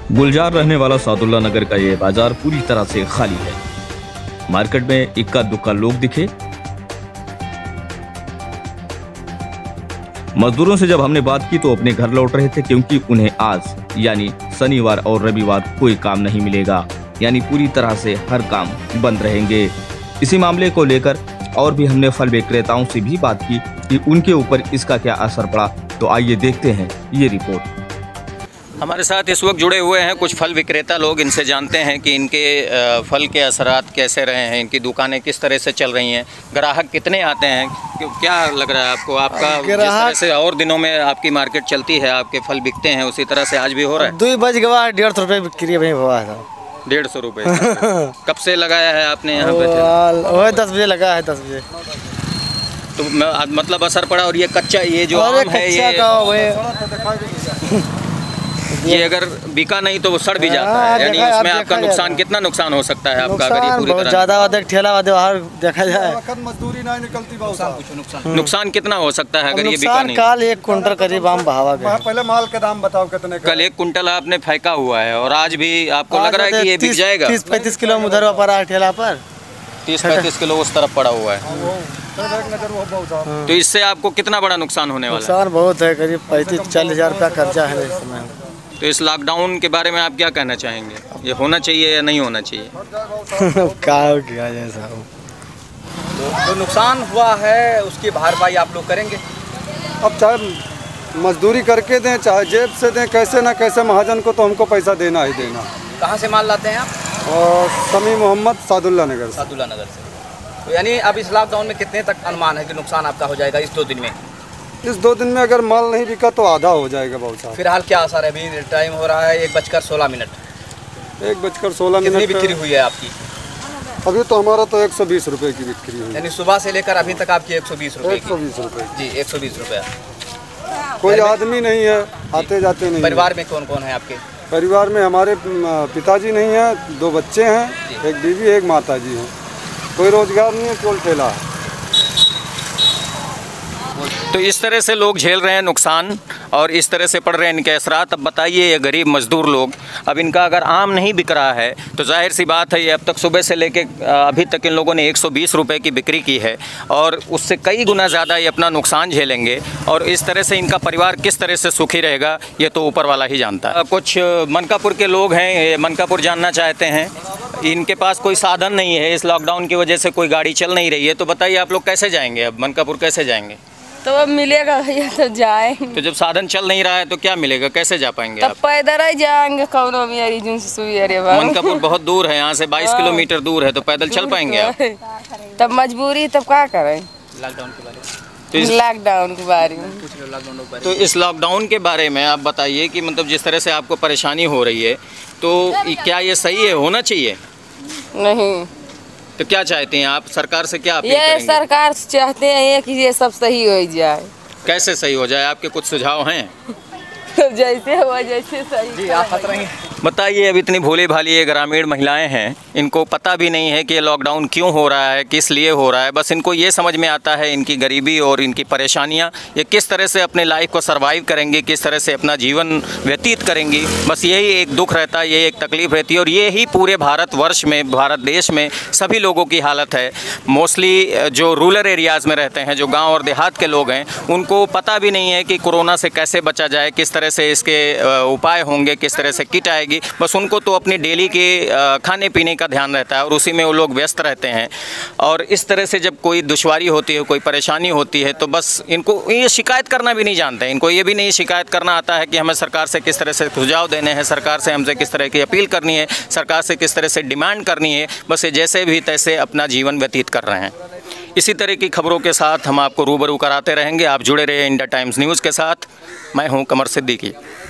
गुलजार रहने वाला सादुल्ला नगर का ये बाजार पूरी तरह से खाली है। मार्केट में इक्का दुक्का लोग दिखे। मजदूरों से जब हमने बात की तो अपने घर लौट रहे थे, क्योंकि उन्हें आज यानी शनिवार और रविवार कोई काम नहीं मिलेगा, यानी पूरी तरह से हर काम बंद रहेंगे। इसी मामले को लेकर और भी हमने फल विक्रेताओं से भी बात की कि उनके ऊपर इसका क्या असर पड़ा। तो आइए देखते हैं ये रिपोर्ट। हमारे साथ इस वक्त जुड़े हुए हैं कुछ फल विक्रेता लोग। इनसे जानते हैं कि इनके फल के असरात कैसे रहे हैं, इनकी दुकानें किस तरह से चल रही हैं, ग्राहक कितने आते हैं, क्या लग रहा है आपको? आपका जिस तरह से और दिनों में आपकी मार्केट चलती है, आपके फल बिकते हैं, उसी तरह से आज भी हो रहा है? 2 बज गया, 150 रुपये बिक्री हुआ था। 150 रुपये। कब से लगाया है आपने यहाँ पे? 10 बजे लगा है, 10 बजे। तो मतलब असर पड़ा। और ये कच्चा, ये जो आम है, ये अगर बिका नहीं तो वो सड़ भी जाता है, यानी उसमें आपका नुकसान, कितना नुकसान हो सकता है आपका अगर ये पूरी तरह? ज़्यादा ठेला बाहर देखा जाए, मजदूरी नहीं निकलती। नुकसान कितना हो सकता है अगर ये बिका नहीं? कल 1 कुंटल करीब आम बहावा गया। पहले माल का दाम बताओ कितने? कल 1 कुंटल आपने फेंका हुआ है और आज भी आपको लग रहा है कि ये बिक जाएगा? 30-35 किलो उधर पर ठेला पर 30-35 किलो उस तरफ पड़ा हुआ है। तो इससे आपको कितना बड़ा नुकसान होने वाला है? नुकसान बहुत है, करीब 35-40 हज़ार रुपया खर्चा है इस समय। तो इस लॉकडाउन के बारे में आप क्या कहना चाहेंगे? ये होना चाहिए या नहीं होना चाहिए? क्या हो गया जैसा हो। जो नुकसान हुआ है उसकी भरपाई आप लोग करेंगे? अब चाहे मजदूरी करके दें, चाहे जेब से दें, कैसे ना कैसे महाजन को तो हमको पैसा देना ही देना। कहाँ से माल लाते हैं आप? और समी मोहम्मद, सादुल्ला नगर। सादुल्ला नगर से। तो यानी अब इस लॉकडाउन में कितने तक अनुमान है कि नुकसान आपका हो जाएगा इस 2 दिन में? इस 2 दिन में अगर माल नहीं बिका तो आधा हो जाएगा बहुत सारा। फिलहाल क्या असर है? अभी टाइम हो रहा है 1:16। 1:16 कितनी बिक्री हुई है आपकी? अभी तो हमारा तो 120 रुपये की बिक्री हुई। यानी सुबह से लेकर अभी तक आपकी 120 रुपये? 120 रुपये जी, 120 रुपया। कोई आदमी नहीं है, आते जाते नहीं। परिवार में कौन कौन है आपके? परिवार में हमारे पिताजी नहीं है, 2 बच्चे हैं, एक बीवी, एक माताजी हैं। कोई रोजगार नहीं है, केवल ठेला है। तो इस तरह से लोग झेल रहे हैं नुकसान और इस तरह से पड़ रहे हैं इनके असरात। अब बताइए, ये गरीब मजदूर लोग, अब इनका अगर आम नहीं बिक रहा है तो जाहिर सी बात है, ये अब तक सुबह से लेके अभी तक इन लोगों ने 120 रुपये की बिक्री की है और उससे कई गुना ज़्यादा ये अपना नुकसान झेलेंगे। और इस तरह से इनका परिवार किस तरह से सुखी रहेगा ये तो ऊपर वाला ही जानता है। कुछ मनकापुर के लोग हैं, ये मनकापुर जानना चाहते हैं। इनके पास कोई साधन नहीं है, इस लॉकडाउन की वजह से कोई गाड़ी चल नहीं रही है। तो बताइए आप लोग कैसे जाएंगे? अब मनकापुर कैसे जाएंगे? तो अब मिलेगा भैया तो जाएंगे। तो जब साधन चल नहीं रहा है तो क्या मिलेगा, कैसे जा पाएंगे आप? पैदल ही जाएंगे। कौनो भी जुन से सुई अरे मनकापुर बहुत दूर है, यहाँ से 22 किलोमीटर दूर है, तो पैदल चल पाएंगे आप? तब मजबूरी, तब क्या करें? लॉकडाउन के बारे में लॉकडाउन के बारे में तो इस लॉकडाउन के बारे में आप बताइए कि मतलब जिस तरह से आपको परेशानी हो रही है, तो क्या ये सही है, होना चाहिए? नहीं। तो क्या चाहते हैं आप? सरकार से क्या अपील ये करेंगे? सरकार चाहते हैं कि ये सब सही हो जाए। कैसे सही हो जाए? आपके कुछ सुझाव हैं? जैसे हुआ जैसे सही। जी, आप हंस रही हैं। बताइए, अब इतनी भोली भाली ये ग्रामीण महिलाएं हैं, इनको पता भी नहीं है कि ये लॉकडाउन क्यों हो रहा है, किस लिए हो रहा है। बस इनको ये समझ में आता है इनकी गरीबी और इनकी परेशानियां, ये किस तरह से अपने लाइफ को सर्वाइव करेंगे, किस तरह से अपना जीवन व्यतीत करेंगी। बस यही एक दुख रहता है, यही एक तकलीफ़ रहती है। और ये ही पूरे भारतवर्ष में, भारत देश में सभी लोगों की हालत है। मोस्टली जो रूरल एरियाज़ में रहते हैं, जो गाँव और देहात के लोग हैं, उनको पता भी नहीं है कि कोरोना से कैसे बचा जाए, किस तरह से इसके उपाय होंगे, किस तरह से किट आएगी। बस उनको तो अपनी डेली के खाने पीने का ध्यान रहता है और उसी में वो लोग व्यस्त रहते हैं। और इस तरह से जब कोई दुश्वारी होती है, कोई परेशानी होती है, तो बस इनको ये शिकायत करना भी नहीं जानते हैं। इनको ये भी नहीं शिकायत करना आता है कि हमें सरकार से किस तरह से सुझाव देने हैं, सरकार से हमसे किस तरह की अपील करनी है, सरकार से किस तरह से डिमांड करनी है। बस ये जैसे भी तैसे अपना जीवन व्यतीत कर रहे हैं। इसी तरह की खबरों के साथ हम आपको रूबरू कराते रहेंगे। आप जुड़े रहे इंडिया टाइम्स न्यूज़ के साथ। मैं हूं कमर सिद्दीकी।